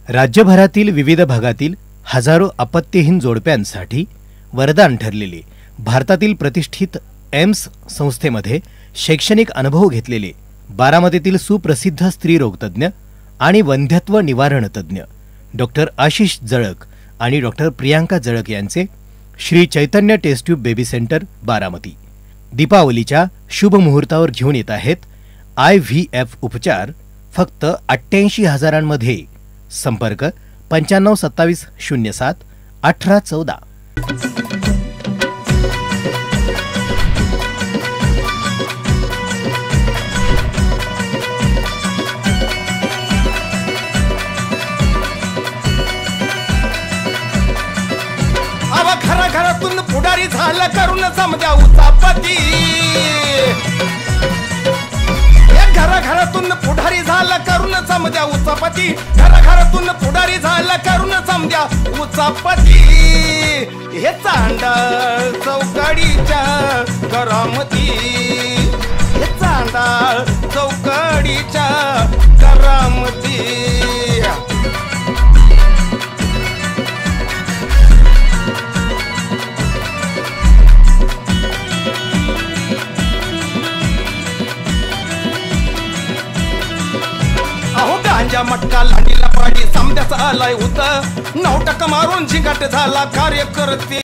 राज्यभरातील विविध भागातील हजारो अपत्यहीन जोडप्यांसाठी वरदान ठरलेले भारतातील प्रतिष्ठित एम्स संस्थेमध्ये शैक्षणिक अनुभव घेतलेले बारामतीतील सुप्रसिद्ध स्त्रीरोगतज्ञ आणि वंध्यत्व निवारण तज्ञ डॉक्टर आशिष जळक आणि डॉक्टर प्रियांका जळक यांचे Shri Chaitanya test tube baby centre Baramati दीपावलीच्या शुभ मुहूर्तावर घेऊन येत आहेत IVF उपचार फक्त 88,000 संपर्क 9527 07 1814. घराघरातून पुढारी झाला करून समजा उचापती घराघरातून पुढारी झाला करून समजा उचापती घराघरातून पुढारी झाला करून समजा उचापती हे चांडाळ चौकडीच्या करामती हे चांडाळ चौकडीच्या करामती गांजा मटका लांडीला पाडी समद्याचा आलाय होत 9% मारून झिंगाट झाला कार्यकर्ते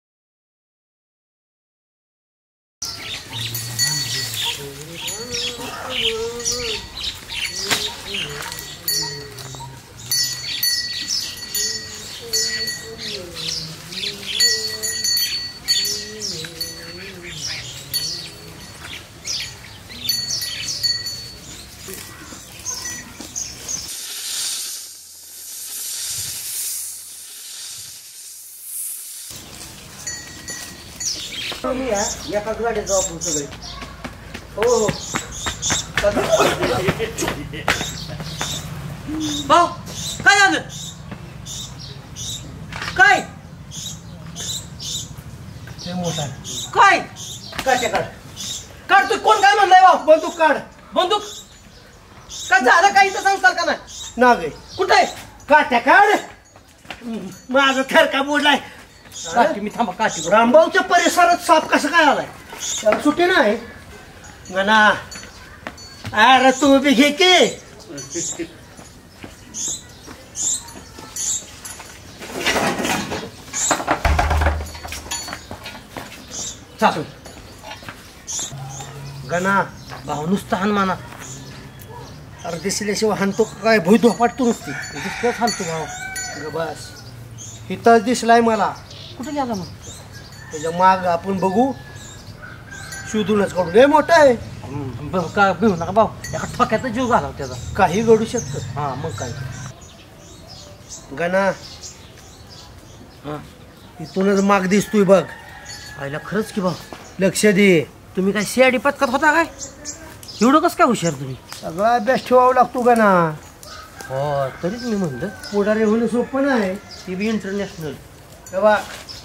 एकाच गाडीत जाऊ आपण सगळे. हो भाऊ काय झालं काय काय काट्या काढ काढ तू कोण काय म्हणलाय भाऊ बंदूक काढ बंदूक काय झालं काही तर संस्कार का नाही ना गे कुठे काट्या काढ माझा थरका मोडलाय काठी मी थांबा काठी रामभाऊच्या परिसरात साप कसं काय आलाय त्याला सुट्टी नाही म्हणा अरे तू बी घे की चालू गणा भाऊ नुसतं हनुमाना अरे दिसल्याशिवाय हाणतो काय भुई धोपाटतो नुसती दुसरंच हाणतो भाऊ बस हिताच दिसलाय मला कुठे गेला मग त्याच्या माग आपण बघू शोधूनच काढू लय मोठा आहे का भिवू नका भाऊ एका ठोक्यात जीव घालाव त्याचा काही घडू शकतं हा मग काय गणा हा इथूनच माग दिसतोय बघ आईला खरंच की भाऊ लक्ष दे तुम्ही काय CID पथकात होता काय एवढं कसं काय हुशार तुम्ही सगळा अभ्यास ठेवावा लागतो गणा हो तरीच मी म्हणलं पुढारी होणं सोपं नाही ती बी इंटरनॅशनल तेव्हा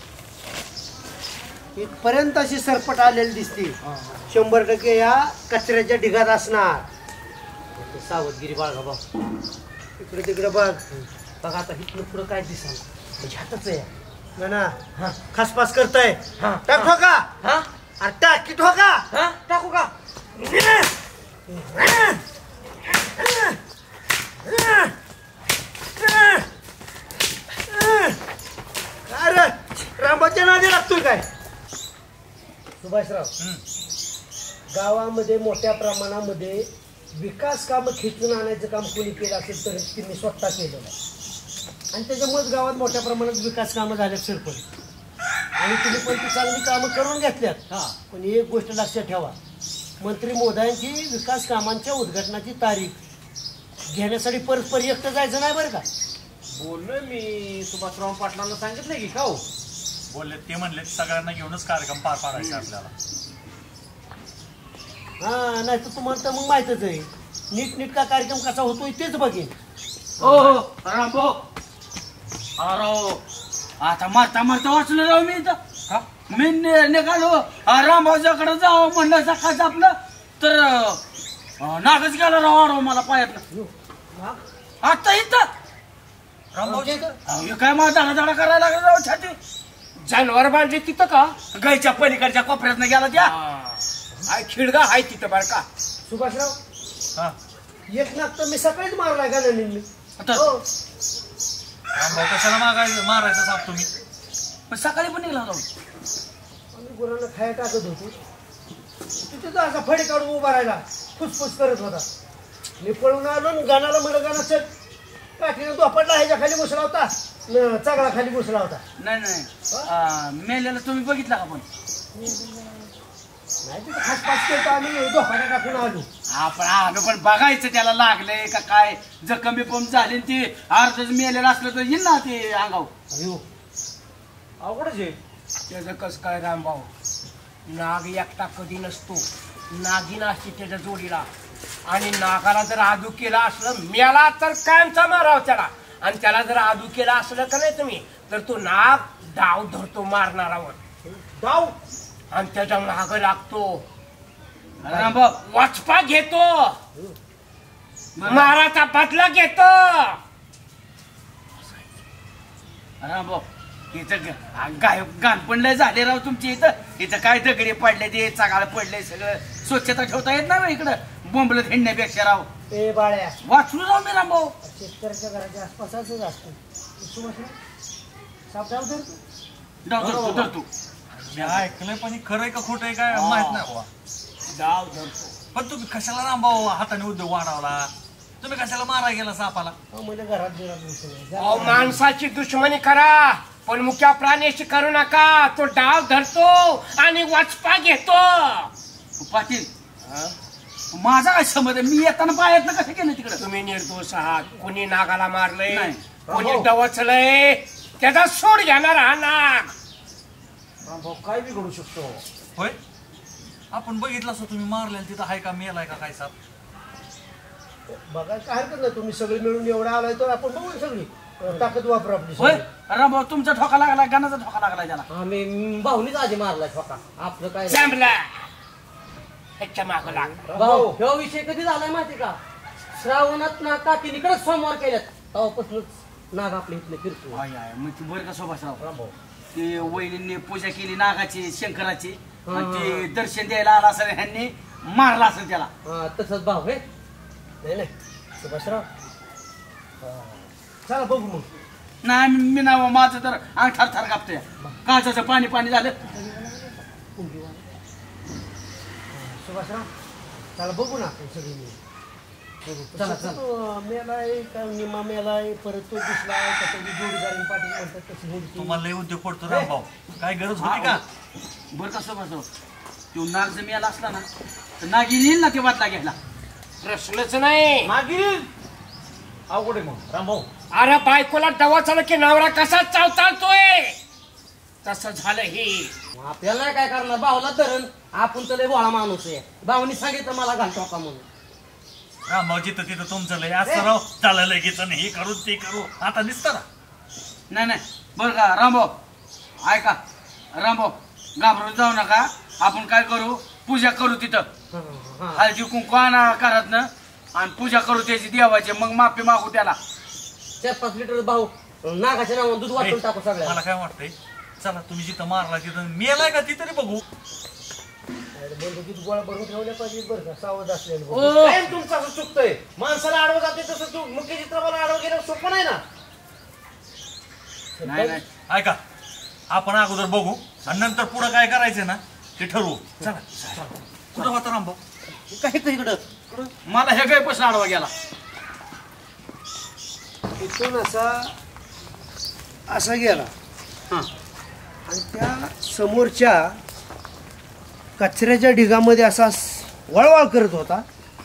इथपर्यंत अशी सरपट आलेली दिसते 100% या कचऱ्याच्या ढिगात असणार सावधगिरी बाळगा भाऊ इकडे तिकडे बघ बघ आता इथलं पुढं काय दिसणार म्हणजे हातच आहे ना हा खासपास करताय टाकू का हा अरे टाकी ठोका हा टाकू का अरे रामभाऊच्या नादी लागतोय काय सुभाषराव गावामध्ये मोठ्या प्रमाणामध्ये विकास कामं खेचून आणायचं काम कोणी केलं असेल तर त्यांनी स्वतः केलेलं आहे आणि त्याच्यामुळेच गावात मोठ्या प्रमाणात विकास कामं झाल्यात सरपंच आणि तुम्ही पण ती चांगली कामं करून घेतल्यात हा पण एक गोष्ट लक्षात ठेवा मंत्री महोदयांची विकास कामांच्या उद्घाटनाची तारीख घेण्यासाठी परस्पर एकटं जायचं नाही बरं का बोललोय मी सुभाषराव पाटलांना सांगितलं की का हो बोलले ते म्हणले सगळ्यांना घेऊनच कार्यक्रम पार पाडायचा आपल्याला हा नाही तर तुम्हाला तर मग माहितच आहे नीटनेटका कार्यक्रम कसा होतोय तेच बघेन हो रामभाऊ अरे आता मारता मारता वाचलो राव मी इथं मी निघालो रामभाऊच्याकडे जावं म्हणलं सकाळचं आपलं तर नागच गेला राव मला पायातलं आता इथं रामभाऊजी अहो, हे काय मला दाडा करायला लागला राव छाती. जनावर बांधले तिथं का गायच्या पलीकडच्या कोपऱ्यात गेला त्या. हाय खिडगा हाय तिथं बरं का सुभाषराव हा एक नाक तर मी सकाळीच मारलाय का नाही आता रामभाऊ कशाला मारायचं साप तुम्ही? पण सकाळी पण निघाला राव. आम्ही गुरांना खाया टाकत होतो तिथे तो असा फडी काढून उभा राहिला फुसफुस करत होता. मी पळून आलो आणि गाणाला म्हणलं गाणं चल काठीनं दोपटला ह्याच्या खाली बसला होता चांगला खाली बसला होता. नाही नाही मेलेला तुम्ही बघितला का पण? नाही तिथं खासपास केलं आम्ही दोपाट्या टाकून आलो. आपण आलो पण बघायचं त्याला लागलंय का काय. जखम बिकम झाली न ती अर्धच मेलेलं असलं तर येईल ना ते अंगाव. अयो अवघडच आहे त्याचं कस काय रामभाऊ. नाग एकटा कधी नसतो नागिन असते त्याच्या जोडीला आणि नागाला जर आदू केला असलं मेला तर कायमचा माराव त्याला आणि त्याला जर आदू केला असलं का नाही तुम्ही तर तो नाग डाव धरतो मारणारावर डाव आणि त्याच्या माग लागतो रामभाऊ वाचपा घेतो माराचा बदला घेतो. रामभाऊ इथं गाण पण लय झाले राव तुमची. इथं काय दगडे पडले ते चागाळ पडले सगळं स्वच्छता ठेवता येत नाही इकडं बोंबलत हिंडण्यापेक्षा राव. ए बाळ्या वाचलो राव मी रामभाऊ. शेतकऱ्याच्या घराच्या आसपास असंच असतं. सुभाषराव साप डाव धरतो. धरतो धरतो. मी ऐकलंय पण हे खरंय का खोटंय काय माहित नाही बाबा. डाव धरतो पण तुम्ही कशाला रामभाऊ हाताने उद्योग वाढवला? तुम्ही कशाला मारा गेला सापाला? म्हणजे घरात बिरात बसवलं. अहो माणसाची दुश्मनी करा पण मुख्या प्राण्याशी करू नका. तो डाव धरतो आणि वाचपा घेतो. पाटील माझा काय संबंध आहे? मी येताना पायातनं कसं केलं तिकडं? तुम्ही निर्दोष आहात. कोणी नागाला मारलंय नाही. कोणी डवचलंय त्याचा सोड घेणार हा नाग. भाऊ काय बिघडू शकतो. होय आपण बघितलं असं तुम्ही मारलेलं तिथं हाय का मेलाय का काय साप? बघा काय हरकत नाही तुम्ही सगळे मिळून एवढा आलाय तर आपण बघू सगळी ताकद वापर आपली होय सगळी. रामभाऊ तुमचा ठोका लागला गाण्याचा ठोका लागला त्याला. आम्ही भाऊनीच आधी मारलाय ठोका आपलं काय नाही. जमला ह्याच्या माग लाग. भाऊ ह्यो विषय कधी झालाय माहिती का? श्रावणात ना काकीनीकडे सोमवार केल्यात तेव्हापासूनच नाग आपल्या इथलं फिरतो. आय आय मग ती बरं का सुभाषराव ते वहिनींनी पूजा केली नागाची शंकराची आणि ते दर्शन द्यायला आला असेल ह्यांनी मारला असेल त्याला. हा तसंच भाऊ हे नाही नाही सुभाषराव चला बघू मग. नाही मी ना माझं तर अंग थर थर कापतोय. काचाचं पाणी पाणी झालं. सुभाषराव चला बघू ना आपण सगळी मिळून. चला चला. तो मेलाय का निमा मेलाय परत तो दिसलाय का त्याची जोडीदारी पाटील म्हणतात तशी होती. तुम्हाला लय उद्योग पडतो रामभाऊ. काय गरज होती का? बरं का सुभाषराव तो नाग जर मिळाला असला ना तर नागिन येईल ना ते बदला घ्यायला. प्रश्नच नाही. मागील अवघड आहे मग रामभाऊ. अरे बायकोला डवाचलं की नवरा कसा चावताळतोय तसं झालं हे. आपल्याला नाही काय करणार भाऊला धरण आपण तर लय भोळा माणूस आहे. भाऊनी सांगितलं मला घाल ठोका म्हणून. रामभाऊ जिथं तिथं तुमचं लय असं राव चाललं लगेच आणि हे करू ते करू आता दिसतं ना. नाही नाही बरं का रामभाऊ ऐका रामभाऊ घाबरून जाऊ नका. आपण काय करू पूजा करू तिथं हळदी कुंकू आणा घरात ना आणि पूजा करू त्याची देवाची मग माफी मागू त्याला. 4-5 लिटर भाऊ नागाच्या नावानं दूध वाटून टाकू मला सगळ्या. काय वाटतंय चला तुम्ही जिथं मारला तिथं मेलाय का ती तरी बघू. बंदुकीत गोळा भरून ठेवल्या पाहिजे बरं का सावध असलेलं. ओ काय तुमचं असं चुकतंय. माणसाला आडवं जाते तसं तू मुख्य चित्राला आडवं गेलं सोपं नाही ना. नाही नाही ऐका आपण अगोदर बघू आणि नंतर पुढं काय करायचं ना ते ठरवू. चला कुठं होता रामभाऊ? काय इकडं मला हे काय पैसा आडवा गेला. इथून असा गेला हां आणि त्या समोरच्या कचऱ्याच्या ढिगामध्ये असा वळवळ करत होता.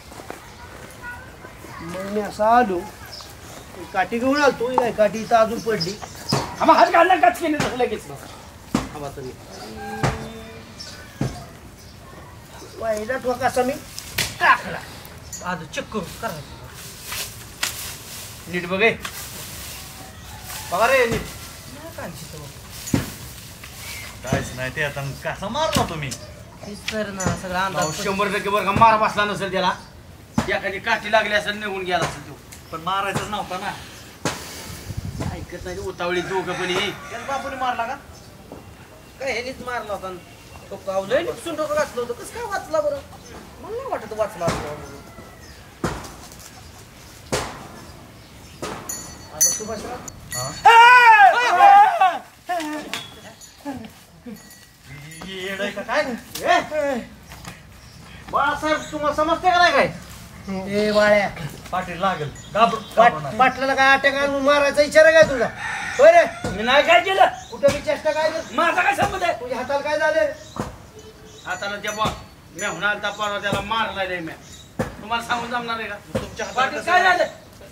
मग मी असा आलो काठी घेऊन आलो. काय काठी इथं अजून पडली. आम्हा हात घालणार काच केले तसं लगेच. हवा तुम्ही पहिला ठोका असा मी टाकला. आज चेक करू करा. नीट बघे बघा रे नीट. काहीच नाही ते आता कसा मारला तुम्ही? तीच तर ना सगळा भाऊ, अंदाज 100% बरं का मार बसला नसेल त्याला. एखादी काठी लागली असेल निघून गेला असेल तो. पण मारायचंच नव्हता ना. ऐकत नाही उतावळी दोघं पण ही त्याच बापूने मारला का काय ह्यानीच मारला होता तो कावलंय निपसून डोकं घातलं होतं कसं काय वाचला बरं मला नाही वाटत वाचला असतो म्हणून आता सुभाषराव काय बाळासाहेब तुम्हाला समजते का नाही काय ए बाळ्या पाटील लागेल पाटलाला काय अटॅक आणून मारायचा इचार काय तुझा होय रे मी नाही काय केलं कुठं मी चेष्टा काय करतो? माझा काय संबंध आहे तुझ्या हाताला काय झाले हाताला त्या बॉ मी होणार त्या परवा त्याला मारलाय रे मी तुम्हाला सांगून जमणार आहे का तुमच्या पाटील काय झालं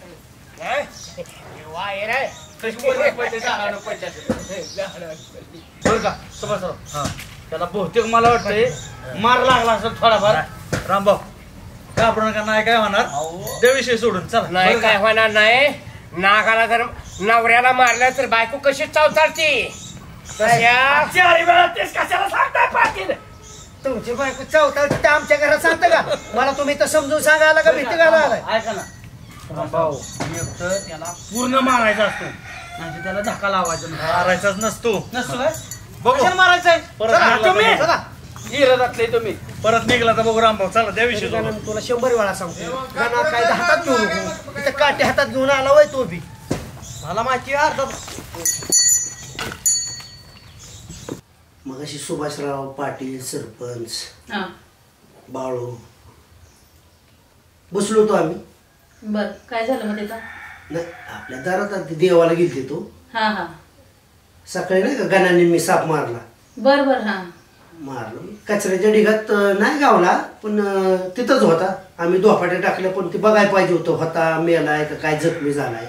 वाय रे बरं का सुभाषराव त्याला बहुतेक मला वाटतंय मार लागला असं थोडाफार रामभाऊ घाबरू नका नाही काय होणार त्या विषय सोडून चला नाही काय होणार नाही नागाला जर नवऱ्याला मारलं तर बायको कशी चावताळती तशा चार वेळा तेच कशाला सांगताय पाटील तुमची बायको चौथा ते आमच्या घरात सांगतं का मला तुम्ही तर समजून सांगायला का भीती घालायला आलाय ऐका ना रामभाऊ एक तर त्याला पूर्ण मारायचा असतो नाही त्याला धक्का लावायचा मारायचाच नसतो नसतो काय बघू कशाला मारायचंय परत चला, निघाला तुम्ही. तर बघू. इरादातले तुम्ही परत निघला तर बघू रामभाऊ चला त्या विषय सोडून तुला 100 वेळा सांगतो गाणं काय हातात घेऊ नको इथं काटे हातात घेऊन आला वय तो बी मला माहिती आहे अर्धा मगाशी सुभाषराव पाटील सरपंच हा बाळू बसलो होतो आम्ही बर काय झालं मग त्याचा नाही आपल्या दारात आलती, देवाला गेलते तो हा हा सकाळी नाही का गणाने मी साप मारला बर बर हा मारलं कचऱ्याच्या ढिगात नाही गावला पण तिथंच होता आम्ही दोफाट्या टाकल्या पण ते बघायला पाहिजे होतं होता मेलाय का काय जखमी झालाय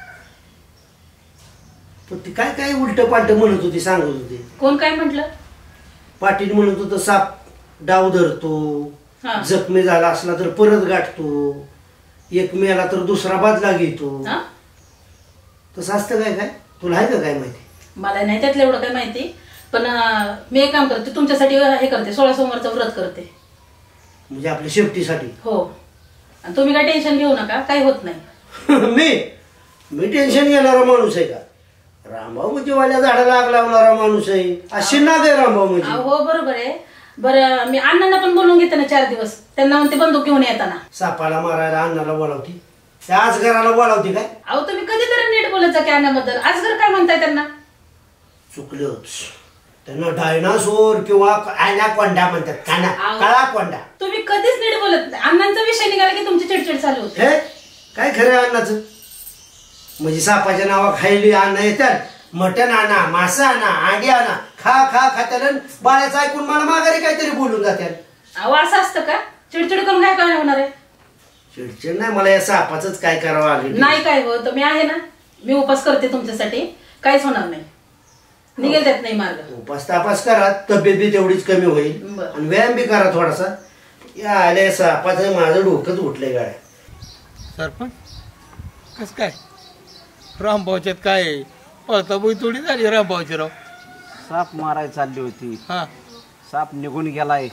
पण ती काय काय उलट पालट म्हणत होती सांगत होती कोण काय म्हटलं पाटील म्हणत होतं साप डाव धरतो हा. जखमी झाला असला तर परत गाठतो एक मेला तर दुसरा बदला घेतो हा तसं असतं काय काय तुला आहे का काय माहिती मला नाही त्यातलं एवढं काय माहिती पण मी एक काम करते तुमच्यासाठी हे करते 16 सोमवारचं व्रत करते म्हणजे आपल्या शेफ्टीसाठी हो आणि तुम्ही काय टेन्शन घेऊ नका काही होत नाही मी टेन्शन घेणारा माणूस आहे का रामभाऊ म्हणजे वाल्या झाडाला आग लावणारा माणूस आहे अशी नाग आहे रामभाऊ म्हणजे हो बरोबर आहे बरं मी अण्णांना पण बोलून घेते ना 4 दिवस त्यांना म्हणते बंदूक घेऊन येताना सापाला मारायला अण्णाला बोलावती त्या आज घराला बोलावती काय अहो तुम्ही कधीतरी नीट बोलत जा की अण्णाबद्दल आज घर काय म्हणताय त्यांना चुकलंच त्यांना डायनासोर किंवा ॲनाकोंडा म्हणतात काळा कोंडा तुम्ही कधीच नीट बोलत नाही अण्णांचा विषय निघाला की तुमची चिडचिड चालू होते हे काय खरं आहे अण्णाचं म्हणजे सापाच्या नावा खायली अन्न येतात मटण आणा मासा आणा अंडी आणा खा खा खात्याला बाळ्याचं ऐकून मला माघारी काहीतरी बोलून जात्याल अहो असं असतं का चिडचिड करून काय काय होणार आहे चिडचिड नाही मला या सापाचंच काय करावं आलं नाही काय होत मी आहे ना मी उपास करते तुमच्यासाठी काहीच होणार नाही निघेल त्यात नाही मार्ग उपास तापास करा तब्येत बी तेवढीच कमी होईल बरं. आणि व्यायाम बी करा थोडासा या आल्या सापाचं माझं डोकंच उठलंय गाड्या सरपंच कस काय रामभाऊच्यात काय आहे? पळताबोई थोडी झाली रामभाऊची राव साप मारायला चालली होती हा साप निघून गेलाय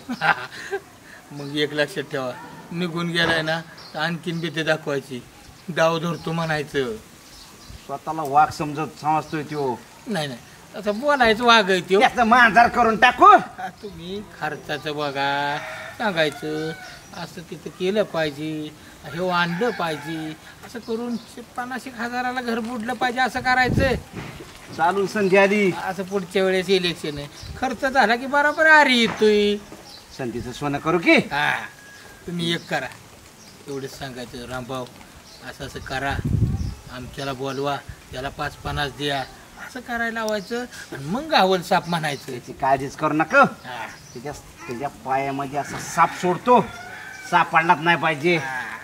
मग एक लक्षात ठेवा निघून गेलाय ना तर आणखीन भीती दाखवायची डाव धरतो म्हणायचं स्वतःला वाघ समजतोय तो नाही नाही असं बोलायचं वागायचं त्याचं मांजर करून टाकू तुम्ही खर्चाचं बघा सांगायचं असं तिथं केलं पाहिजे हे आणलं पाहिजे असं करून 50,000 घर बुडलं पाहिजे असं करायचं चालू संधी आली असं पुढच्या वेळेस इलेक्शन आहे खर्च झाला की बरोबर आरी येतोय संधीचं सोनं करू की हा तुम्ही एक करा एवढंच सांगायचं रामभाऊ असं असं करा आमच्याला बोलवा त्याला 5-50 द्या असं करायला लावायचं आणि मग गावल साप म्हणायचं त्याची काळजीच करू नका त्याच्या पायामध्ये असा साप सोडतो साप पडलाच नाही पाहिजे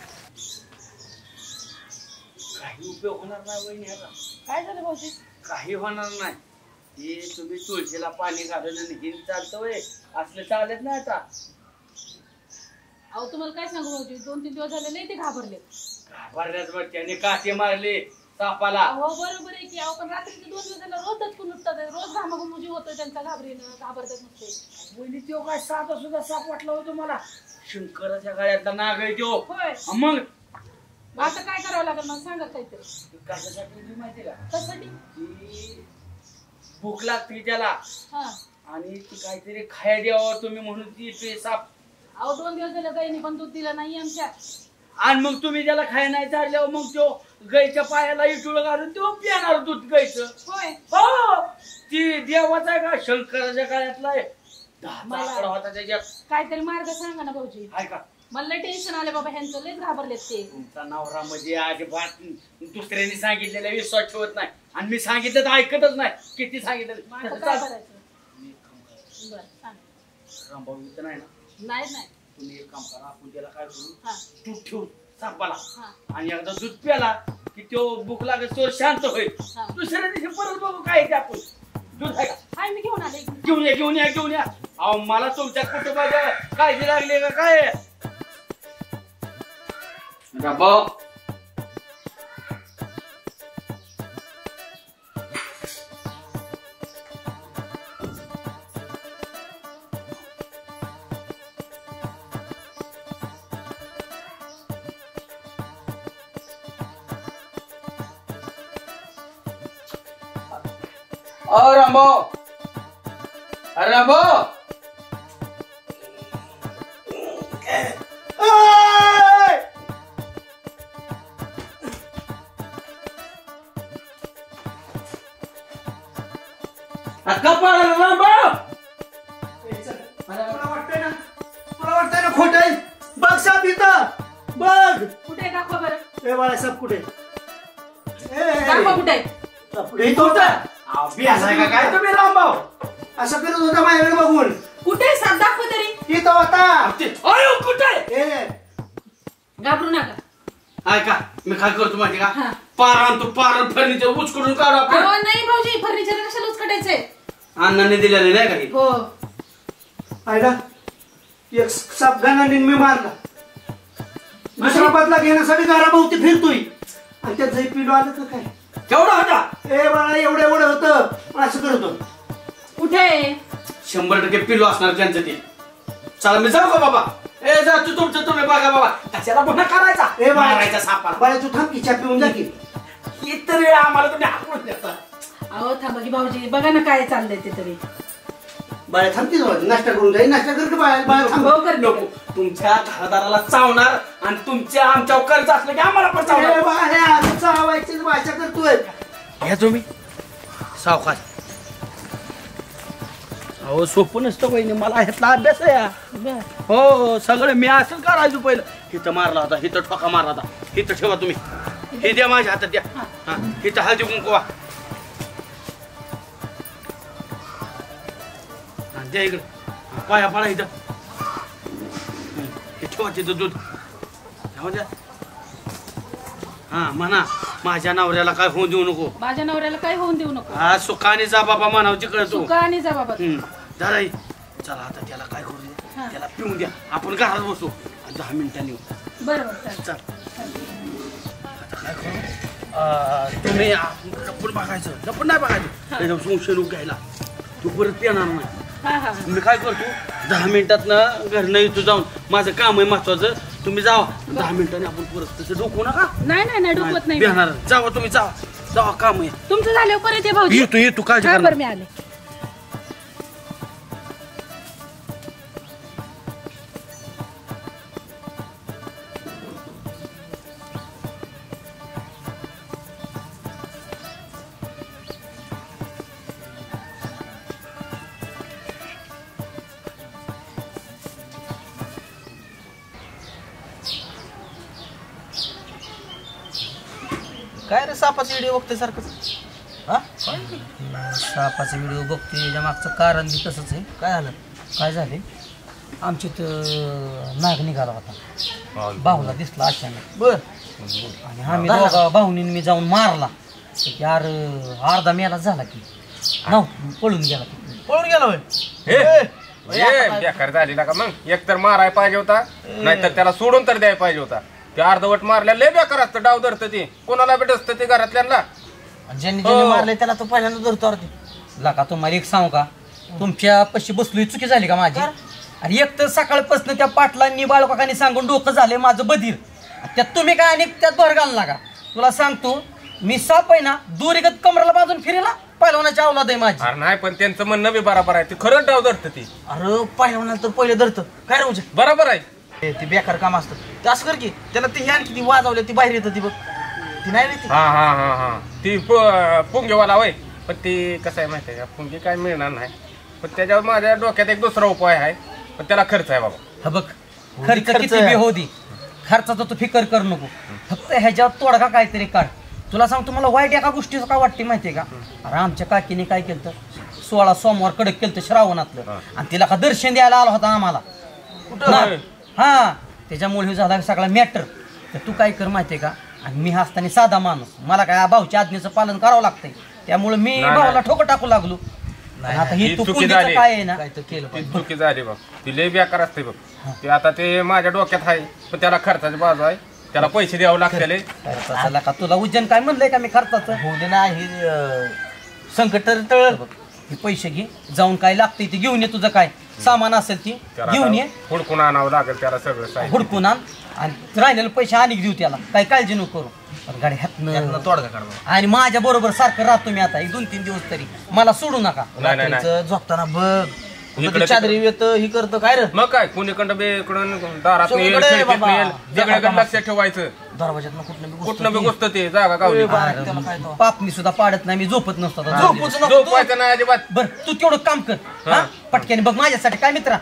काही उपयोग होणार नाही वहिनी ह्याचा. काय झालं भाऊजी काही होणार नाही हे तुम्ही तुळशीला पाणी घालून आणि हिन चालतं वय असले चालत नाही आता अहो तुम्हाला काय सांगू भाऊजी 2-3 दिवस झाले नाही ते घाबरले घाबरल्याच बघ त्याने काटे मारले सापाला हो बरोबर आहे की अहो पण रात्रीचे 2 दिवस झाले रोज दचकून उठतात रोज घामाघुमूजी होतोय त्यांचा घाबरतात नसते वहिनी तो काय साधा सुद्धा साप वाटला होतो मला शंकराच्या गळ्यातला नाग आहे तो होय मग आता काय करावं लागेल मला सांगा काहीतरी. कशासाठी ती माहिती का? कशासाठी? ती भूक लागते त्याला हा. आणि ती काहीतरी खाया द्यावं तुम्ही म्हणून ती पेसाप. अहो 2 दिवस झाले गायीने पण दूध दिलं नाही आमच्या. आणि मग तुम्ही त्याला खाय नाही चालल्यावर मग तो गायच्या पायाला इटूळ घालून तो पिणार दूध गायचं. होय. हो ती देवाचा आहे का शंकराच्या काळातला आहे. 10 आकडा होता त्याच्यात. काहीतरी मार्ग सांगा ना भाऊजी. आहे का? मला टेन्शन आले बाबा, ह्यांचं लयच घाबरलेत ते. तुमचा नवरा म्हणजे अजिबात दुसऱ्यांनी सांगितलेला विश्वास ठेवत नाही आणि मी सांगितलं तर ऐकतच नाही. किती सांगितलं मग आता काय करायचं? बरं सांग. रामभाऊ इथं नाही ना? नाही नाही. तुम्ही एक काम करा, आपण त्याला काय करू, हा. दूध ठेवू सापाला हा. आणि एकदा दूध प्याला की तो भूक लागत तो शांत होईल. हा. दुसऱ्या दिवशी परत बघू काय ते आपण. दूध आहे का? हाय मी घेऊन आले. घेऊन या घेऊन या घेऊन या. अहो मला तुमच्या कुटुंबाच्या काळजी लागली का काय? रामभाऊ रामभाऊ, अरे रामभाऊ कपाळ रामभाऊ. तुला वाटतंय ना खोट आहे? बघ साप इथं बघ. कुठे दाखवा बरं. ए बाळा साप कुठे? दाखवा कुठे. पुढे इथं होता. काय तुम्ही रामभाऊ असं फिरत होता माझ्याकडे बघून. कुठे साप दाखवा तरी. इथं होता. अयो कुठे? ए घाबरू नका. ऐका मी काय करतो माहिती का? हा. पारण तो पारण फर्निचर उचकडून काढू आपण. अहो नाही भाऊजी, फर्निचर कशाला उचकटायचंय. अण्णांनी दिलेले नाही काही. हो. आयला एक साप गाणाने मी मारला. दुसरा बदला घेण्यासाठी घराभोवती फिरतोय आणि त्यात जै पिलो आलं तर काय. केवढा होता? ए बाळा एवढं एवढं होतं. असं करतो. कुठे? 100% पिल्लो असणार त्यांचं ते. चला मी जाऊ का बाबा? ए जा तू तुमचं तुम्ही बघा बाबा. कशाला पुन्हा करायचा? ए मारायचा सापाला. बाळा तू थांब की चहा पिऊन जा की. इतर वेळा आम्हाला तुम्ही हाकून देता. अहो थांबा की भाऊजी, बघा ना काय चाललंय ते तरी. बाळा थांबती नाश्ता करून जाईल. नाश्ता करतो बाळा. बाळा थांब. हो करते. नको तुमच्या घरदाराला चावणार आणि तुमच्या आमच्यावर कर्ज असलं की आम्हाला पण चावणार. ए बाळा चावायची भाषा करतोय. घ्या तुम्ही सावकाश. अहो सोपं नसतं बहिणी, मला ह्यातला अभ्यास आहे. हो सगळं मी असं करायचो पहिलं. हिथं मारला होता, हिथं ठोका मारला होता. हिथं ठेवा तुम्ही. हे द्या माझ्या हातात द्या. हा हिथं हळदी कुंकवा द्या इकडं. पाया पाडा इथं. हे ठेवा तिथं दूध. द्या. हा म्हणा माझ्या नवऱ्याला काय होऊन देऊ नको. माझ्या नवऱ्याला काय होऊन देऊ नको. हा सुखाने जा बाबा म्हणाव तिकडे तू. सुखाने जा बाबा. दादा चला आता त्याला काय करू दे, त्याला पिऊन द्या. आपण घरात बसू 10 मिनिटांनी. बरोबर चल आता काय करू, तुम्ही लपून बघायचं. लपून नाही बघायचं. संशय लोक घ्यायला तू परत पिणार नाही. मी काय करतो 10 मिनिटात ना घरनं येतो जाऊन. माझं काम आहे महत्वाचं. तुम्ही जावा 10 मिनिटांनी आपण परत. तसं डोकू नका. नाही डोकवत नाही. बिहार जावा तुम्ही जावा काम आहे तुमचं झाल्यावर परत ये भाऊजी. येतो काळजी हा करा. बरं मी आले. काय रे सापाचा व्हिडिओ बघतोय सारखंच? हा सापाचा व्हिडिओ बघतोय. याच्या मागचं कारण बी तसंच आहे. काय झालं? काय झाले आमच्या इथं नाग निघाला होता. भाऊला दिसला अचानक. बर आणि आम्ही दोघा भाऊनी मी जाऊन मारला. यार अर्धा मेला झाला की पळून गेला. पळून गेला होय. बेकार झालेला का मग? एक तर माराय पाहिजे होता, नाहीतर त्याला सोडून तर द्यायला पाहिजे होता. ते अर्धवट मारल्या लय बेकार असतं. डाव धरतं ते कोणाला भेट असतं ते घरातल्यांना. ज्यांनी ज्यांनी मारले त्याला तो पहिल्यांदा धरतो. लका तुम्हाला एक सांगू का, तुमच्या पशी बसलोय चुकी झाली का माझी? आणि एक तर सकाळपासून त्या पाटलांनी बाळकाकांनी सांगून डोकं झालंय माझं बधीर. त्यात तुम्ही काय आणि त्यात भर घालू नका. तुला सांगतो मी साप आहे ना दोरीगत कमराला बाजून फिरेला पहिलवानाची औलाद आहे माझी. अरे नाही पण त्यांचं म्हणणं बी बरोबर आहे. ते खरं डाव धरतं ती. अरे पहिलवानाला तर पहिले धरतं काय रे उजे बरोबर आहे. ते बेकार काम असतं. ते असं कर की त्याला ती ह्या किती वाजवले ती बाहेर येतं ती बघ ती नाही रे ती. हा हा हा हा ती पुंगेवाला होय. पण ती कसं आहे माहिती आहे का पुंगी काय मिळणार नाही. पण त्याच्यावर माझ्या डोक्यात एक दुसरा उपाय आहे. पण त्याला खर्च आहे बाबा. हा बघ खर्च किती बी होती खर्चाचा तू फिकर करू नको. फक्त ह्याच्यावर तोडगा काहीतरी काढ. तुला सांग तुम्हाला वाईट एका गोष्टीचं काय वाटते माहितीये का. अरे आमच्या काकीने काय केलं 16 सोमवार कडक केलं श्रावणातलं आणि तिला का दर्शन द्यायला आला होता आम्हाला. हा त्याच्यामुळे हे झाला सगळा मॅटर. तर तू काय कर माहितीये का आणि मी असताना साधा माणूस मला काय भाऊच्या आज्ञेचं पालन करावं लागतंय. त्यामुळे मी भाऊला ठोकं टाकू लागलो. आता ही तू काय आहे ना ती चुकी झाली बघ. ती लय बेकार असते बघ. ते आता ते माझ्या डोक्यात आहे पण त्याला खर्चाची बाजू आहे. त्याला पैसे द्यावं लागते. का तुला उज्जैन काय म्हणलंय का मी खर्चाचं होऊ दे ना. हे संकट टळ हे पैसे घे जाऊन काय लागतंय ते घेऊन ये. तुझं काय सामान असेल ती घेऊन ये. हुडकून आणावं लागेल त्याला सगळं हुडकून आण आणि राहिलेले पैसे आणि देऊ त्याला काही काळजी नको करू. गाडी हातनं तोडगा काढ आणि माझ्या बरोबर सारखं राहतो मी आता 1-2-3 दिवस तरी मला सोडू नका. झोपताना बघ चादरी येत ही करतं काय रे मग काय कुणीकडं बेकडून दारात लक्ष ठेवायचं. दरवाजात कुठनं बी गोष्ट ते जागा गावली. पापणी सुद्धा पाडत नाही मी झोपत नसतो. झोपायचं नाही अजिबात. बर तू तेवढं काम कर पटक्याने बघ माझ्यासाठी काय मित्रा.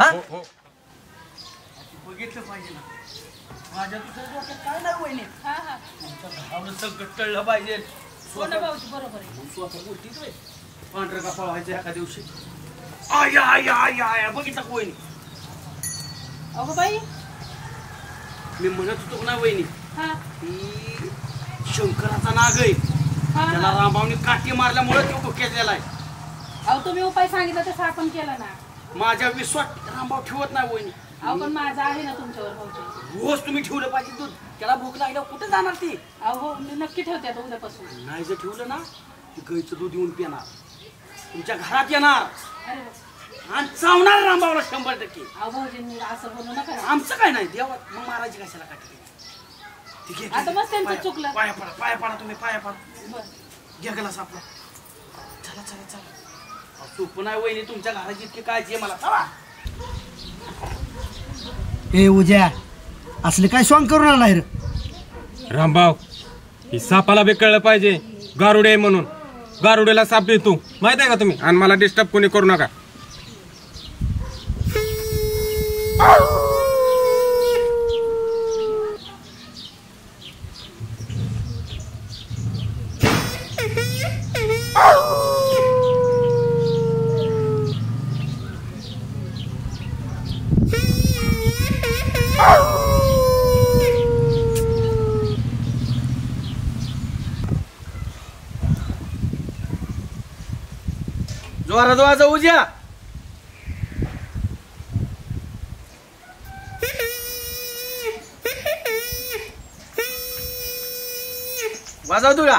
बघितलं पाहिजे ना माझ्या तुझ्या डोक्यात काय नाही वहिनी. संकट टळलं पाहिजे. बरोबर आहे पांढरं का पळवायचं एका दिवशी. आया आया आया आया बघितलं वहिनी. अगो बाई मी म्हणत होतो ना वहिनी की शंकराचा नाग आहे त्याला रामभाऊने काठी मारल्यामुळे तो डोक्यात आहे. अहो तुम्ही उपाय सांगितला तसा आपण केला ना. माझ्या विश्वास रामभाऊ ठेवत नाही वहिनी. अहो पण माझा आहे ना तुमच्यावर भाऊजी. रोज तुम्ही ठेवलं पाहिजे दूध. त्याला भूक लागल्यावर कुठे जाणार ती. अहो मी नक्की ठेवते आता उद्यापासून. नाही जर ठेवलं ना ती गाईचं दूध येऊन पिणार तुमच्या घरात येणार आणि चावणार रामभाऊला 100%. अहो भाऊजींनी असं बोलू नका. आमचं काय नाही देवा मग महाराजी कशाला काठी. आता मस्त त्यांचं चुकलं. पाया पडा तुम्ही पाया पडा. घ्या गलास आपला. चला चला चला. चूक नाही वहिनी तुमच्या घराची इतकी काळजी आहे मला. चला ए उज्या असले काय सॉंग करून आला रे रामभाऊ. ही सापाला बी कळलं पाहिजे गारुडे आहे म्हणून. गारुडेला साप देतो माहित आहे का तुम्ही. आणि मला डिस्टर्ब कोणी करू नका. जोरात वाजव उज्या. वाजव तुला.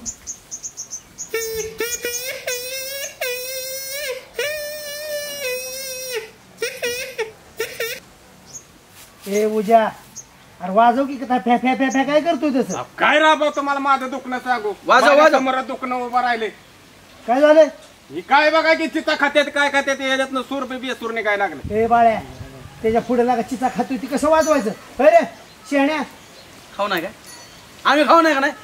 ए उज्या अरे वाजव की काय फॅ फॅ फॅ फॅ काय करतोय तसं. काय राबव तुम्हाला माझं दुखणं सांगू. समोर दुखणं उभं राहिले. काय झालंय ही काय बघा की चिता खात्यात काय खात्यात याच्यातनं सूर बेसूर काय लागलं. ए बाळ्या त्याच्या पुढे लागा चिचा खातोय ती कसं वाजवायचं अरे शेण्या. खाऊ नाही काय आम्ही खाऊ नाही का नाही.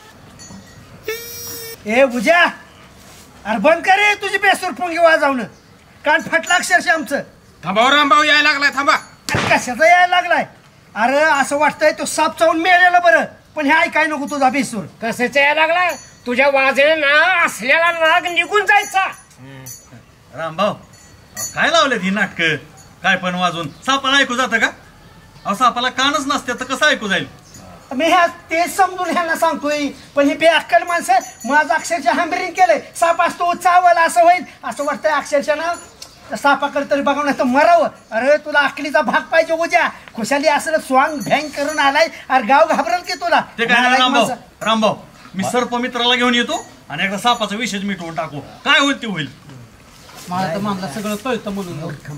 ए उज्या अरे बंद कर रे तुझी बेसूर पुंगी वाजवणं. कान फाटला अक्षरशः आमचं. थांबाव रामभाऊ यायला लागलाय. थांबा. कशाचा यायला लागलाय. अरे असं वाटतंय तो साप चावून मेलेलं बरं पण हे ऐकाय नको तुझा बेसूर. कसं यायला लागलाय तुझ्या वाजणे ना असलेला नाग निघून जायचा. रामभाऊ काय लावलेत ही नाटकं. काय पण वाजून सापाला ऐकू जातं का. अहो सापाला कानच नसते तर कसं ऐकू जाईल. मी ह्या तेच समजून ह्यांना सांगतोय पण ही बेअक्कल माणसं माझं अक्षरशः हॅम्बरिंग केलंय. साप असतो चावल असं होईल असं वाटतंय अक्षरशः ना सापाकडे तरी बघावं नाही तर मरावं. अरे तुला अकलीचा भाग पाहिजे उद्या. खुशाली असं स्वांग भँग करून आलाय. अरे गाव घाबरल की तुला. ते काय रामभाऊ मी सर्प मित्राला घेऊन येतो आणि एकदा सापाचा विषय मिटवून टाकू. काय होईल ते होईल. मला तर मागला सगळं कळतं म्हणून.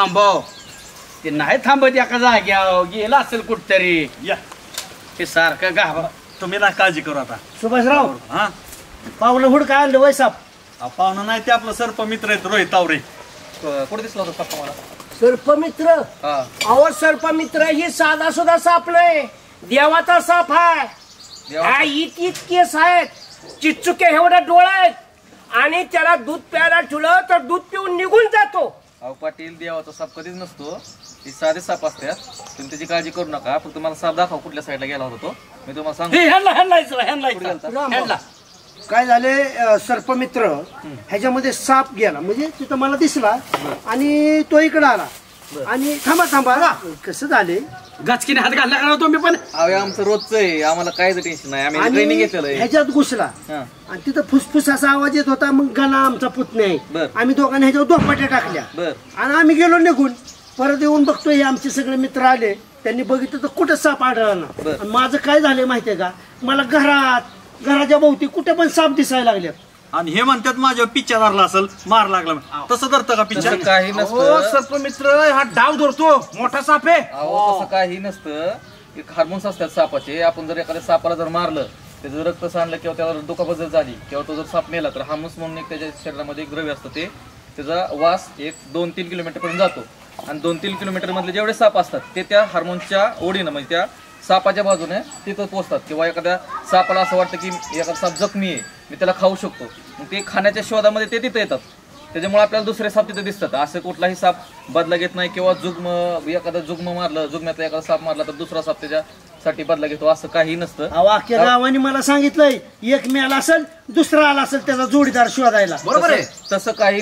रामभाऊ ते नाही थांबत एका जाग्यावर गेला असेल कुठतरी या ते सारखं गावा तुम्ही ना काळजी करू आता. सुभाषराव हा पावलं हुड काय आणलं वय साप पाहुणं नाही ते आपलं सर्प मित्र आहेत रोहित तावरे. कुठे दिसला होता साप मला? सर्पमित्र अहो सर्पमित्र ही साधा सुद्धा साप नाही देवाचा साप आहे. इतकी केस आहेत चिचुके एवढा डोळा आहेत आणि त्याला दूध प्यायला ठेवलं तर दूध पिऊन निघून जातो. अहो पाटील देवाचा साप कधीच नसतो. ही साधे साप असतात. तुम्ही त्याची काळजी करू नका. फक्त मला साप दाखवा कुठल्या साईडला गेला होता तो मी तुम्हाला सांगतो. काय झाले सर्पमित्र ह्याच्यामध्ये साप गेला म्हणजे तिथं मला दिसला आणि तो इकडे आला आणि थांबा कसं झाले गचकीने हात घालला करा तुम्ही पण. आमचं रोजचं आहे आम्हाला काहीच टेन्शन नाही. आम्ही ट्रेनिंग घेतलेलं आहे. ह्याच्यात घुसला आणि तिथं फुसफुस असा आवाज येत होता. मग गाणा आमचा पुतण्या आहे आम्ही दोघांनी ह्याच्यावर दोपाट्या टाकल्या आणि आम्ही गेलो निघून. परत येऊन बघतोय आमचे सगळे मित्र आले त्यांनी बघितलं तर कुठं साप आढळला ना. माझं काय झालंय माहितीये का मला घराच्या भोवती कुठे पण साप दिसायला लागल्यात. आणि हे म्हणतात माझ्यावर पिच्चा धरला असेल मार लागला तसं धरतं का पिच्चा? काही नसतं. सर्पमित्र हा डाव धरतो मोठा साप आहे. तसं काही नसतं. एक हार्मोन्स असतात सापाचे. आपण जर एखाद्या सापाला जर मारलं त्याचं रक्त सांडलं किंवा त्याला दुखापत जर झाली किंवा तो जर साप मेला तर हार्मोन्स म्हणून एक त्याच्या शरीरामध्ये एक द्रव्य असतं ते त्याचा वास एक 2-3 किलोमीटर पर्यंत जातो आणि 2-3 किलोमीटर मधले जेवढे साप असतात ते त्या हार्मोन्सच्या ओढीनं म्हणजे त्या सापाच्या बाजूने तिथं पोचतात. किंवा एखाद्या सापाला असं वाटतं की एखादा साप जखमी आहे मी त्याला खाऊ शकतो मग ते खाण्याच्या शोधामध्ये ते तिथं येतात. त्याच्यामुळे आपल्याला दुसरे साप तिथे दिसतात. असं कुठलाही साप बदला घेत नाही किंवा एखादा जुग्म मारलं जुग्म्यातला एखादा साप मारला तर दुसरा साप त्याच्यासाठी बदला घेतो असं काही नसतं. अख्ख्या गावाने मला सांगितलंय एक मेला असेल दुसरा आला असेल त्याचा जोडीदार शोधायला. बरोबर आहे. तसं काही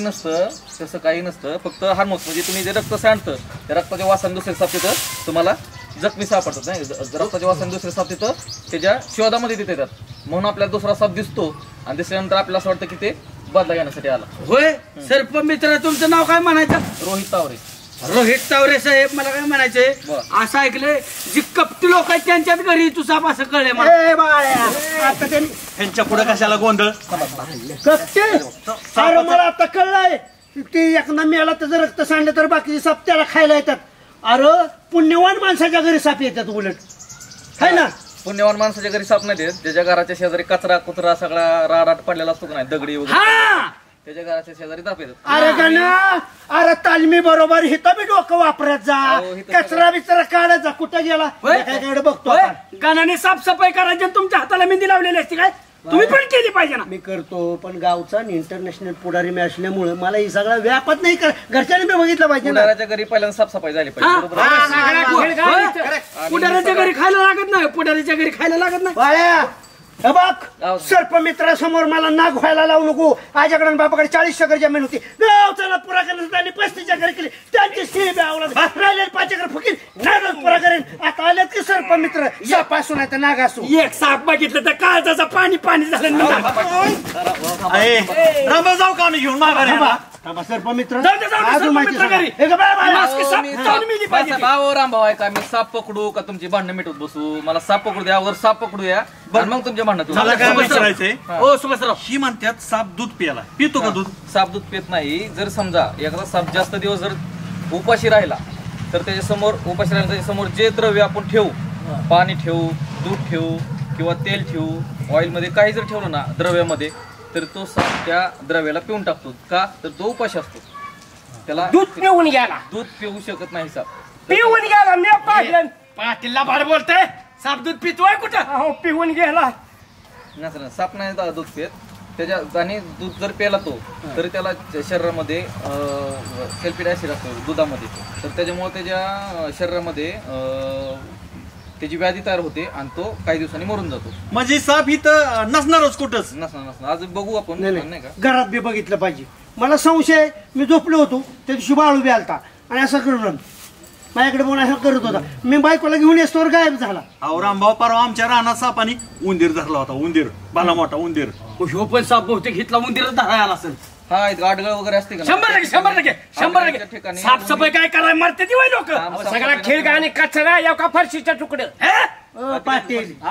नसतं. फक्त हार्मोन्स म्हणजे तुम्ही जे रक्त सांडतं त्या रक्ताच्या वासाने दुसरे साप तिथं तुम्हाला जखमी सापडतात नाही. रक्ताच्या वासाने दुसरे साप तिथं त्याच्या शोधामध्ये तिथे येतात म्हणून आपल्याला दुसरा साप दिसतो आणि दिसल्यानंतर आपल्याला असं वाटतं की ते बदला घेण्यासाठी आला. होय सर्पमित्र तुमचं नाव काय म्हणायचं? रोहित तावरे. रोहित तावरे साहेब मला काय म्हणायचंय असं ऐकलंय जी कपटी लोक आहेत त्यांच्याच घरी तू साप असं कळलंय मला. आता त्यांनी ह्यांच्या पुढे कशाला गोंधळ कपटे अरे मला आता कळलंय ते एखादा मेला त्याचं रक्त सांडलं तर बाकीचे साप त्याला खायला येतात. अरे पुण्यवान माणसाच्या घरी साप येतात उलट है ना. पुण्यवान माणसाच्या घरी साप नाही देत. ज्याच्या घराच्या शेजारी कचरा कुत्रा सगळा राडाट पडलेला असतो नाही दगडी वगैरे त्याच्या घराच्या शेजारी ताप येतात. अरे गाणं अरे तालमी बरोबर हिथं बी डोकं वापरत जा कचरा बिचरा काढत जा कुठं गेला काय बघतो. गाण्याने साफसफाई करायची तुमच्या हाताला मेहंदी लावलेली असते काय तुम्ही पण केली पाहिजे ना. मी करतो पण गावचा इंटरनॅशनल पुढारी मी असल्यामुळे मला ही सगळा व्यापात नाही घरच्याने मी बघितलं पाहिजे. पुढाऱ्याच्या घरी पहिल्यांदा साफसफाई झाली पाहिजे. पुढाऱ्याच्या घरी खायला लागत नाही. पुढाऱ्याच्या घरी खायला लागत नाही. बघ सर्पमित्रासमोर मला नाग व्हायला लावू नको. आजकडे बापाकडे 40 एकर जमीन होती गावचा पुरा करण्यासाठी 35 एकर केली त्यांची स्त्री राहिले 5 एकर फुकील नाग पुरा करेन. आता आले की सर्पमित्र साप असू नाही तर नाग असू. एक साप बघितलं तर काळजाचं पाणी झालं. रामभाऊ जाऊ का आम्ही घेऊन माघारी? सर्पमित्र रामभाऊ ऐका मी साप पकडू का तुमची भांडणं मिटवत बसू? मला साप पकडू द्या अगोदर साप पकडू या मग तुमच्या मला काय विचारायचंय हो सुभाषराव ही म्हणतात साप दूध प्यायला पितो का दूध? साप दूध पित नाही. जर समजा एखादा साप जास्त दिवस जर उपाशी राहिला तर त्याच्या समोर जे द्रव्य आपण ठेवू पाणी ठेवू दूध ठेवू किंवा तेल ठेवू ऑइल मध्ये काही जर ठेवलं ना द्रव्यामध्ये तर तो साप त्या द्रव्याला पिऊन टाकतो. का तर तो उपाशी असतो. त्याला दूध पिऊन गेला. दूध पिऊ शकत नाही साप. पिऊन गेला मी पाहिलं. पाटीलला बार बोलतोय साप दूध पितोय कुठं? पिऊन गेला. नसलं साप नाही दूध पित. त्याच्या आणि दूध जर प्याला तो तरी त्याला शरीरामध्ये सल्फिक ऍसिड असतो दुधामध्ये तर त्याच्यामुळे त्याच्या शरीरामध्ये त्याची व्याधी तयार होते आणि तो काही दिवसांनी मरून जातो. म्हणजे साप इथं नसणारच कुठंच नसणार. आज बघू आपण नाही का घरात बी बघितलं पाहिजे. मला संशय मी झोपलो होतो त्या दिवशी बाळू बी आलता आणि असं करून माझ्याकडे बोल असं करत होता. मी बायकोला घेऊन येतो गायब झाला. अहो रामभाऊ परवा आमच्या रानात सापानी उंदीर धरला होता. उंदीर बाला मोठा उंदीर. ह्यो पण साप बहुतेक घेतला उंदीर धरायला आला असेल. हा गाडगळ वगैरे असते का? 100% साफसफाई काय करायला मारते ती लोक सगळा खिळगा आणि कचरा एका फरशीच्या तुकडे. पाटील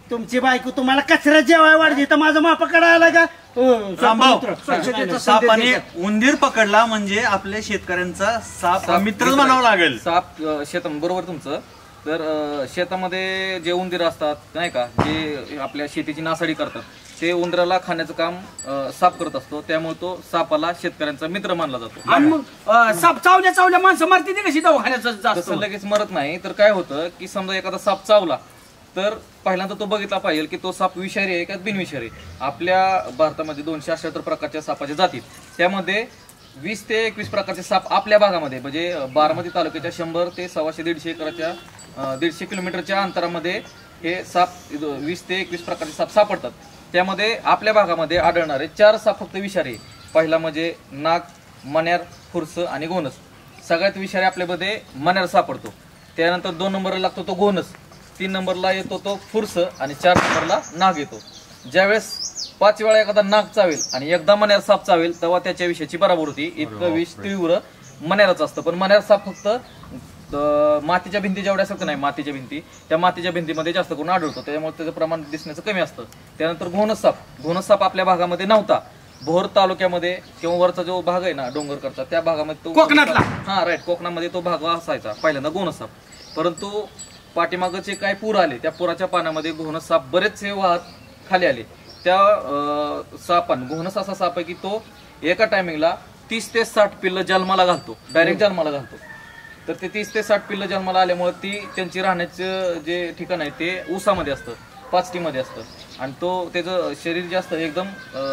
तुमची बायको तुम्हाला कचऱ्यात जेवाय वाढली तर माझं मापाकडे आला का? रामभाऊ, स्वच्छतेचा सापाने संदेश उंदीर पकडला म्हणजे आपल्या शेतकऱ्यांचा साप मित्रच म्हणावं लागेल. साप बरोबर तुमचं. तर शेतामध्ये जे उंदीर असतात नाही का, जे आपल्या शेतीची नासाडी करतात, ते उंदराला खाण्याचं काम साप करत असतो. त्यामुळे तो सापाला शेतकऱ्यांचा मित्र मानला जातो. आणि मग साप चावल्या माणसं मारते ते कशी दवाखान्याचं तसं लगेच मरत नाही. तर काय होतं की समजा एखादा साप चावला तर पहिल्यांदा तो बघितला पाहिजे की तो साप विषारी आहे का बिनविषारी. आपल्या भारतामध्ये 278 प्रकारच्या सापाच्या जाती, त्यामध्ये 20 ते 21 प्रकारचे साप आपल्या भागामध्ये म्हणजे बारामती तालुक्याच्या 100 ते 150-150 एकराच्या 150 किलोमीटरच्या अंतरामध्ये हे साप 20 ते 21 प्रकारचे साप सापडतात. त्यामध्ये आपल्या भागामध्ये आढळणारे 4 साप फक्त विषारी. पहिला म्हणजे नाग, मण्यार, फुरस आणि गोनस. सगळ्यात विषारी आपल्यामध्ये मण्यार सापडतो. त्यानंतर 2 नंबरला लागतो तो गोनस, 3 नंबरला येतो तो फुरस आणि 4 नंबरला नाग येतो. ज्यावेळेस 5 वेळा एखादा नाग चावेल आणि एकदा मण्यार साप चावेल तेव्हा त्याच्या विषयाची बराबर होती. इतकं विष तीव्र मण्यारच असतं. पण मण्यार साप फक्त मातीच्या भिंती जेवढ्या असतात नाही, मातीच्या भिंती, त्या मातीच्या भिंतीमध्ये जास्त करून आढळतो. त्यामुळे त्याचं प्रमाण दिसण्याचं कमी असतं. त्यानंतर घोणस साप आपल्या भागामध्ये नव्हता. भोर तालुक्यामध्ये किंवा वरचा जो भाग आहे ना डोंगरकडचा, त्या भागामध्ये तो कोकणातला, हा राईट, कोकणामध्ये तो भाग असायचा पहिल्यांदा घोणस साप. परंतु पाठीमागचे काही पूर आले, त्या पुराच्या पाण्यामध्ये घोणस साप बरेचसे वाहत खाली आले. त्या घोणस असा साप आहे की तो एका टायमिंगला 30 ते 60 पिल्ल जन्माला घालतो, डायरेक्ट जन्माला घालतो. तर ते 30 ते 60 पिल्ल जन्माला आल्यामुळे ती त्यांची राहण्याचं जे ठिकाण आहे ते ऊसामध्ये असतं, पाचटीमध्ये असतं. आणि त्याचं शरीर जे असतं एकदम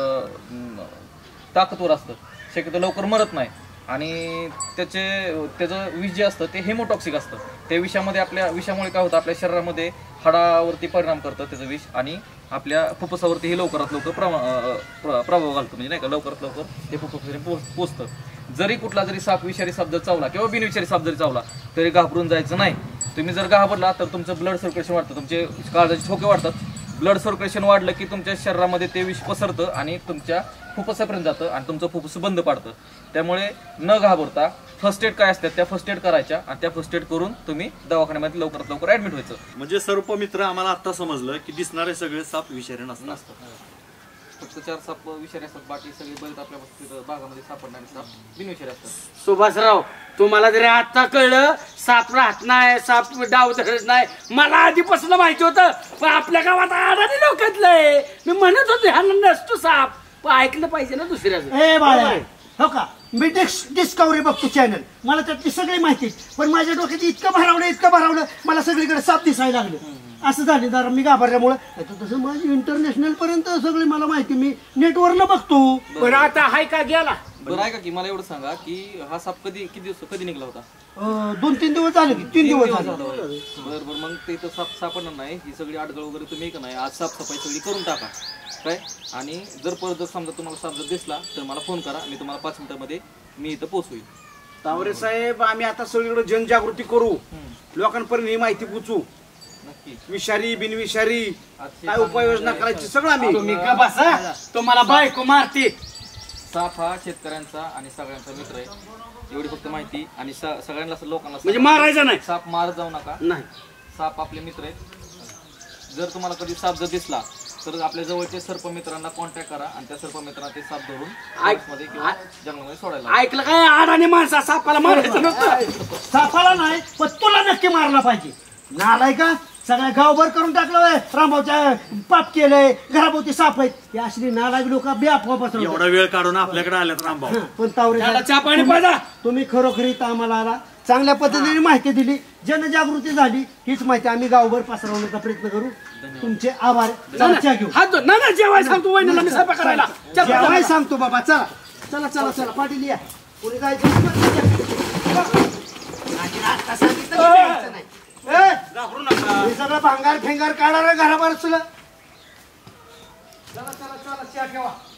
ताकदवर असतं, शक्यतो लवकर मरत नाही. आणि त्याचं विष जे असतं ते हेमोटॉक्सिक असतं. त्या विषामुळे काय होतं, आपल्या शरीरामध्ये हाडावरती परिणाम करतं त्याचं विष आणि आपल्या फुफ्फुसावरती हे लवकरात लवकर प्रभाव घालतो. म्हणजे नाही का, लवकरात लवकर हे फुफ्फुसाने पोचतं. जरी कुठला जरी साप विषारी साप जर चावला किंवा बिनविषारी साप जरी चावला तरी घाबरून जायचं नाही. तुम्ही जर घाबरला तर तुमचं ब्लड सर्क्युलेशन वाढतं, तुमचे काळजाचे ठोके वाढतात. ब्लड सर्क्युलेशन वाढलं की तुमच्या शरीरामध्ये ते विष पसरतं आणि तुमच्या फुफ्फुसापर्यंत जातं आणि तुमचं फुफ्फुस बंद पाडतं. त्यामुळे न घाबरता फर्स्ट एड काय असतात त्या फर्स्ट एड करायच्या आणि त्या फर्स्ट एड करून तुम्ही दवाखान्यामध्ये लवकरात लवकर ऍडमिट व्हायचं. म्हणजे सर्प मित्र आम्हाला आता समजलं की दिसणारे सगळे साप विषारी नसतात. फक्त 4 साप विषारी असतात, बाकी सगळे बरेच आपल्या भागामध्ये सापडणारे साप बिनविषारी असतात. सुभाषराव, तुम्हाला जरी आता कळलं साप राहत नाही, साप डाव धरत नाही, मला आधीपासून माहिती होतं. पण आपल्या गावात अडाणी लोकातलंय, मी म्हणत होते ह्याला नसतो साप, पण ऐकलं पाहिजे ना दुसऱ्याचं. ए बाळा, हो का, मी डिस्कवरी बघतो चॅनल, मला त्यातली सगळी माहिती. पण माझ्या डोक्यात इतकं भरावलं मला सगळीकडे साप दिसायला लागले. असं झाले जरा मी घाबरल्यामुळे. तसं माझी इंटरनॅशनल पर्यंत सगळी मला माहिती मी नेटवरनं बघतो. बरं आता हाय का गेला? बरं ऐका की मला एवढं सांगा की हा साप कधी निघला होता? 2-3 दिवस झाले की 3 दिवस झाले. बरं मग ते इथं साप सापडणार नाही. ही सगळी अडगळ वगैरे तुम्ही का नाही आज साफसफाई सगळी करून टाका काय. आणि जर परत जर समजा तुम्हाला साप जर दिसला तर मला फोन करा, मी तुम्हाला 5 मिनिटांमध्ये मी इथं पोहोचवील. तावरे साहेब, आम्ही आता सगळीकडे जनजागृती करू, लोकांपर्यंत ही माहिती पोचू. विषारी बिनविषारी काय उपाययोजना करायची सगळं आम्ही. तुम्ही का बसा, तुम्हाला बायको मारते. साप हा शेतकऱ्यांचा आणि सगळ्यांचा मित्र आहे, एवढी फक्त माहिती. आणि सगळ्यांना लोकांना म्हणजे मारायचा नाही, साप मारत जाऊ नका. नाही, साप आपले मित्र आहेत. जर तुम्हाला कधी साप जर दिसला तर आपल्या जवळचे सर्प मित्रांना कॉन्टॅक्ट करा आणि त्या सर्प मित्रांना ते साप धरून मध्ये किंवा जंगलामध्ये सोडायला. ऐकलं काय, अडाणी माणसा सापाला मारायचं नसतं. सापाला नाही पण तुला नक्की मारला पाहिजे. नालाय का, सगळ्या गावभर करून टाकलं. रामभाऊच्या पाप केलंय, घराभोवती साप आहेत. हे अशी नालायक लोक बेअफवा पसरवतात. एवढा वेळ काढून आपल्याकडे आल्यात रामभाऊ. पण तावरे तुम्ही खरोखर इथं आम्हाला आला, चांगल्या पद्धतीने माहिती दिली, जनजागृती झाली. हीच माहिती आम्ही गावभर पसरवण्याचा प्रयत्न करू. तुमचे आभार. चर्चा घेऊ. जेवाय सांगतो वहिनीला मी स्वयंपाक करायला. जेवाय सांगतो बाबा. चला चला चला चला पाटील या. पुढे जायचं सगळं भांगार फेंगार काढा घराबाहेर. चला चला चला चहा ठेवा.